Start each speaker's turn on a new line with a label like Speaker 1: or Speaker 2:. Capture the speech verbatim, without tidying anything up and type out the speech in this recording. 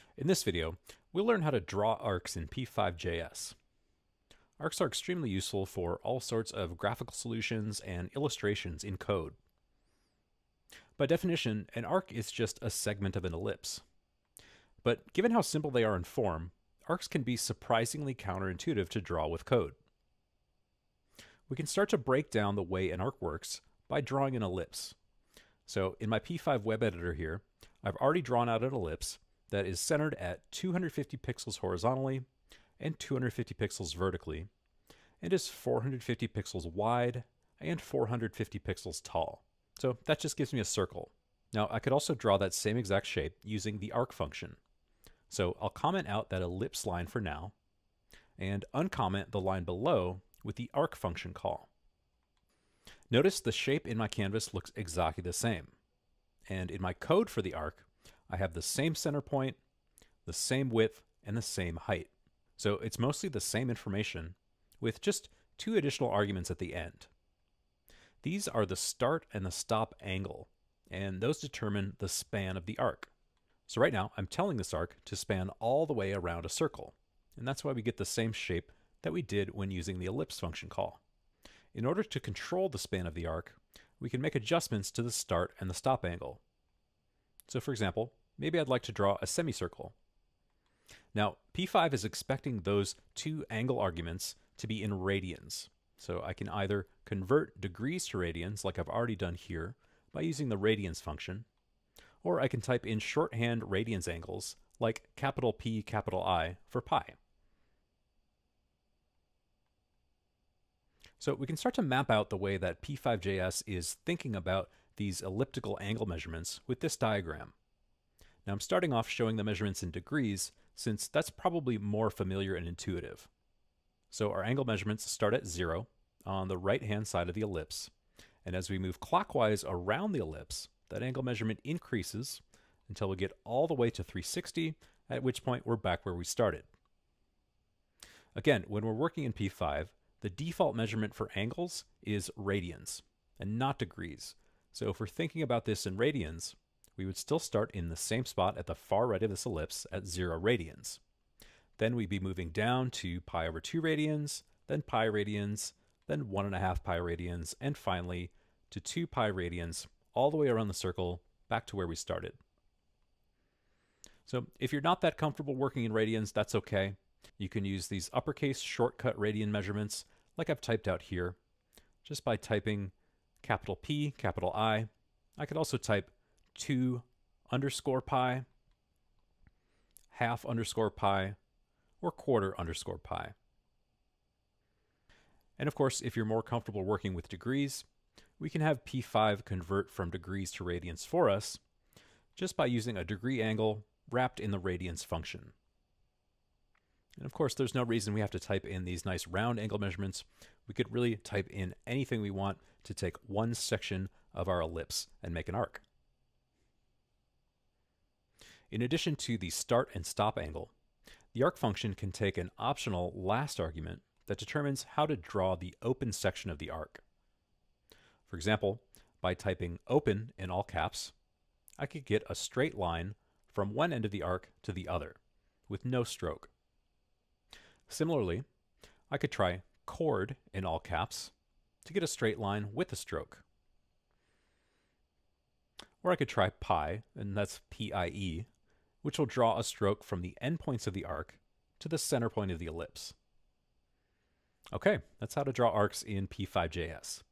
Speaker 1: In this video, we'll learn how to draw arcs in p five j s. Arcs are extremely useful for all sorts of graphical solutions and illustrations in code. By definition, an arc is just a segment of an ellipse. But given how simple they are in form, arcs can be surprisingly counterintuitive to draw with code. We can start to break down the way an arc works by drawing an ellipse. So in my P five web editor here, I've already drawn out an ellipse that is centered at two hundred fifty pixels horizontally and two hundred fifty pixels vertically, and is four hundred fifty pixels wide and four hundred fifty pixels tall. So that just gives me a circle. Now I could also draw that same exact shape using the arc function. So I'll comment out that ellipse line for now, and uncomment the line below with the arc function call. Notice the shape in my canvas looks exactly the same. And in my code for the arc, I have the same center point, the same width, and the same height. So it's mostly the same information with just two additional arguments at the end. These are the start and the stop angle, and those determine the span of the arc. So right now, I'm telling this arc to span all the way around a circle, and that's why we get the same shape that we did when using the ellipse function call. In order to control the span of the arc, we can make adjustments to the start and the stop angle. So for example, maybe I'd like to draw a semicircle. Now, P five is expecting those two angle arguments to be in radians. So I can either convert degrees to radians, like I've already done here, by using the radians function, or I can type in shorthand radians angles, like capital P, capital I, for pi. So we can start to map out the way that P five J S is thinking about these elliptical angle measurements with this diagram. Now I'm starting off showing the measurements in degrees, since that's probably more familiar and intuitive. So our angle measurements start at zero on the right-hand side of the ellipse, and as we move clockwise around the ellipse, that angle measurement increases until we get all the way to three hundred sixty, at which point we're back where we started. Again, when we're working in P five, the default measurement for angles is radians and not degrees. So if we're thinking about this in radians, we would still start in the same spot at the far right of this ellipse at zero radians. Then we'd be moving down to pi over two radians, then pi radians, then one and a half pi radians, and finally to two pi radians, all the way around the circle back to where we started. So if you're not that comfortable working in radians, that's okay. You can use these uppercase shortcut radian measurements like I've typed out here, just by typing capital P, capital I. I could also type two underscore pi, half underscore pi, or quarter underscore pi. And of course, if you're more comfortable working with degrees, we can have P five convert from degrees to radians for us just by using a degree angle wrapped in the radians function. And of course, there's no reason we have to type in these nice round angle measurements. We could really type in anything we want to take one section of our ellipse and make an arc. In addition to the start and stop angle, the arc function can take an optional last argument that determines how to draw the open section of the arc. For example, by typing open in all caps, I could get a straight line from one end of the arc to the other, with no stroke. Similarly, I could try chord in all caps to get a straight line with a stroke. Or I could try pi, and that's P I E, which will draw a stroke from the endpoints of the arc to the center point of the ellipse. Okay, that's how to draw arcs in P five J S.